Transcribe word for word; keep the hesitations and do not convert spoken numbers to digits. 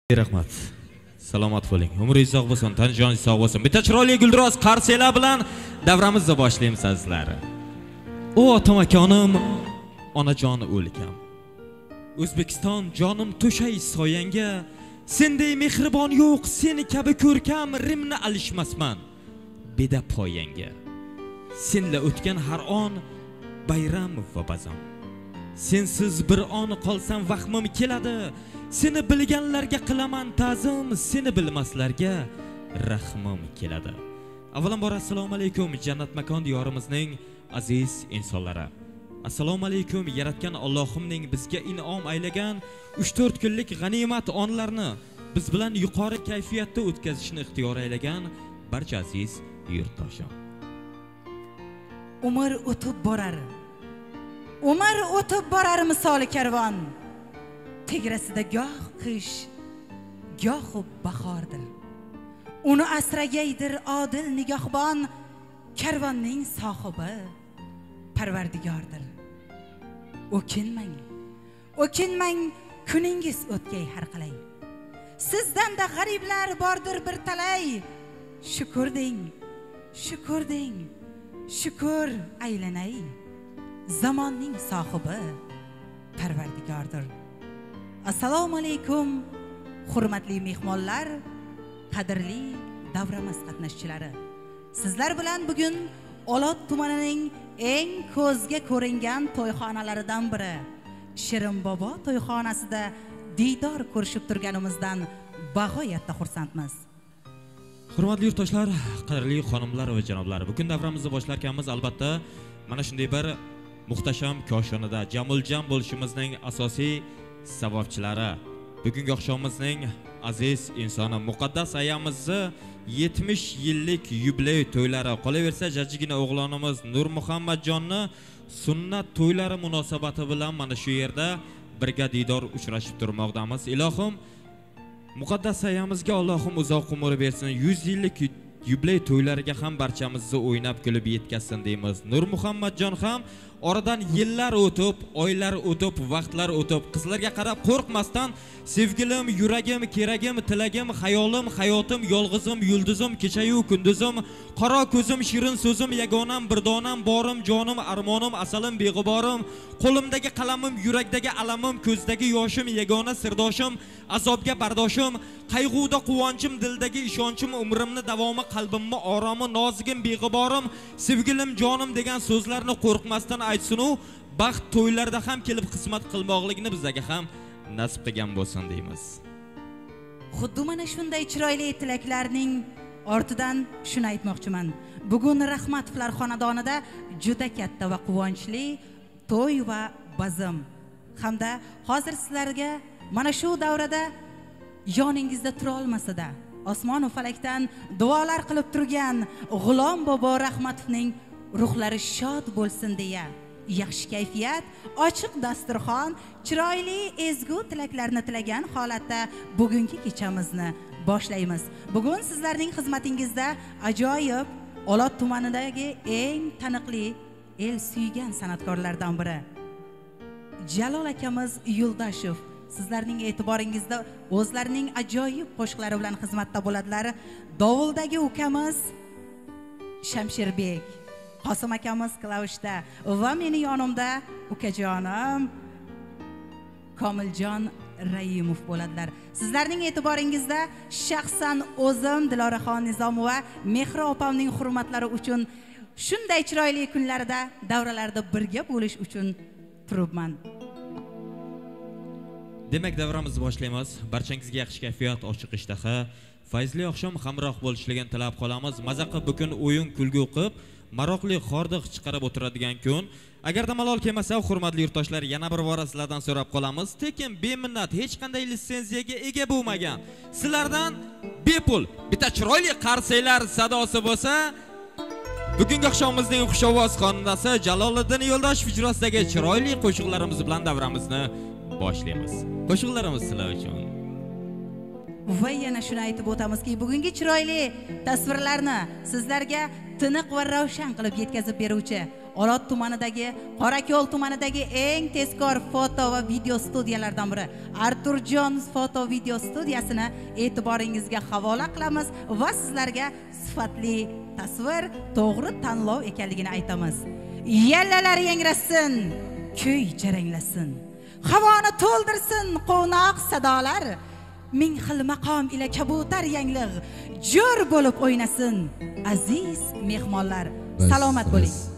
Rahmat. Salomat bo'ling. Umringiz sog' bo'lsin, tanjoningiz sog' bo'lsin. Bitta chiroyli guldiroz qarselar bilan davramizni boshlaymiz sizlar. O otamakonim, onajon o'lkam. O'zbekiston jonim to'shay soyanga, senday mehribon yo'q, seni kabi ko'rkam, rimni alishmasman beda poyanga. Senla o'tgan har on bayram va bazam. Sensiz bir on qolsam vahmim keladi. Seni bilganlarga qilaman ta'zim, seni bilmaslarga rahmim keladi. Avvalambor assalomu alaykum jannat makon diyorimizning aziz insonlari. Assalomu alaykum yaratgan Allohimning bizga in'om aylagan uch to'rt kunlik g'animat onlarni biz bilan yuqori kayfiyatda o'tkazishni ixtiyor aylagan barcha aziz yurtdoshim. Umr o'tib borar. Umr o'tib borar misoli karvon. Tegrasida goh qish, goh bahordir. Uni asragaydir odil nigohbon, karvonning sohibi Parvardigordir. O'kinmang, o'kinmang, kuningiz o'tgay har qalay. Sizdan-da g'ariblar bordir bir talay. Shukr deng, shukr deng, shukr aylanay. Zamonning sohibi Parvardigordir. Assalomu alaykum, hurmatli mehmonlar, qadrli davramiz qatnashchilari. Sizlar bilan bugun Olot tumanining eng ko'zga ko'ringan to'yxonalaridan biri Shirin Bobo to'yxonasida diydor ko'rishib turganimizdan bag'oyatda xursandmiz. Hurmatli yurtdoshlar, qadrli xonimlar va janoblar, bugun davramizni boshlarkanmiz albatta mana shunday bir muhtasham koshonada jamuljam bo'lishimizning asosiy sababchilari. Bugungi oqshomimizning aziz insoni muqaddas ayamizni yetmish yillik yubiley to'ylari. Qolaversa jajjigina o'g'lonimiz Nur Muhammadjonni sunnat to'ylari munosabati bilan mana shu yerda birga diydor uchrashib turmoqdamiz. Ilohim muqaddas ayamizga Allohim uzoq umr bersin. yuz yillik yubiley to'ylariga ham barchamizni o'ynab kulib yetkazsin deymiz. Nur Muhammadjon ham oradan yillar o'tib, oylar o'tib, vaqtlar o'tib, qizlarga qarab qo'rqmasdan sevgilim, yuragim, keragim, tilagim, xayolim, hayotim, yolg'izim, yulduzim, kechayu kunduzim, qaro ko'zim, shirin so'zim, yagonam, birdonam, borim, jonim, armonim, asalim, beg'uborim, qo'limdagi qalamim, yurakdagi alamim, ko'zdagi yoshim, yagona sirdoshim, azobga bardoshim, qayg'uda quvonchim, dildagi ishonchim, umrimni davomi, qalbimni oromi, nozigim, beg'uborim, sevgilim, jonim degan so'zlarni qo'rqmasdan aytsin u baxt to'ylarda ham kelib xizmat qilmoqligini bizlarga ham nasib qilgan bo'lsin deymiz. Xuddi mana shunday chiroyli tilaklarning ortidan shuni aytmoqchiman. Bugun Rahmatovlar xonadonida juda katta va quvonchli to'y va bazm hamda hozir sizlarga mana shu davrada yoningizda tura olmasa-da osmon va falakdan duolar qilib turgan G'ulom bobo Rahmatovning ruhlari shod bo'lsin deya yaxshi kayfiyat, ochiq dasturxon, chiroyli ezgu tilaklarni tilagan holatda bugungi kechamizni boshlaymiz. Bugun sizlarning xizmatingizda ajoyib Olot tumanidagi eng taniqli el suygan san'atkorlardan biri Jalol akamiz Yuldashev sizlarning e'tiboringizda o'zlarining ajoyib qo'shiqlari bilan xizmatda bo'ladilar. Dovuldagi ukamiz Shamshirbek, Qosim akamiz klavushda va meni yonimda ukajonim Komiljon Raimov bo'ladilar. Sizlarning e'tiboringizda shaxsan o'zim Diloraxon Nizomova Mehri opamning hurmatlari uchun shunday chiroyli kunlarda, davralarda birga bo'lish uchun turibman. Demak, davramizni boshlaymiz. Barchangizga yaxshi kayfiyat, ochiq ishtaha, fayzli oqshom hamroh bo'lishligini tilab qolamiz. Maza qilib bugun o'yin kulgu qilib, maroqli hordiq chiqarib o'tiradigan kun. Agarda malol kelmasa, hurmatli yurtdoshlar, yana bir bora sizlardan so'rab qolamiz. Tekin beminnat hech qanday litsenziyaga ega bo'lmagan sizlardan bepul bitta chiroyli qarsaylar sadosi bo'lsa, bugungi oqshomimizning xushovoz xonandasi Jaloliddin Yo'ldoshev ijrosidagi chiroyli qo'shiqlarimiz bilan davramizni boshlaymiz. Qo'shiqlarimiz sizlar uchun. Va yana shuni aytib o'tamizki, bugungi chiroyli tasvirlarni sizlarga tiniq va ravshan qilib yetkazib beruvchi Olot tumanidagi, Qorako'l tumanidagi eng tezkor foto va video studiyalardan biri Arturjon foto video studiyasini e'tiboringizga havola qilamiz va sizlarga sifatli tasvir, to'g'ri tanlov ekanligini aytamiz. Yallalar yangrasin, kuy jaranglasin, havoni to'ldirsin qo'noq sadolar, ming xil maqom ila kabutar yanglig' jo'r bo'lib o'ynasin aziz mehmonlar. Salomat bo'ling.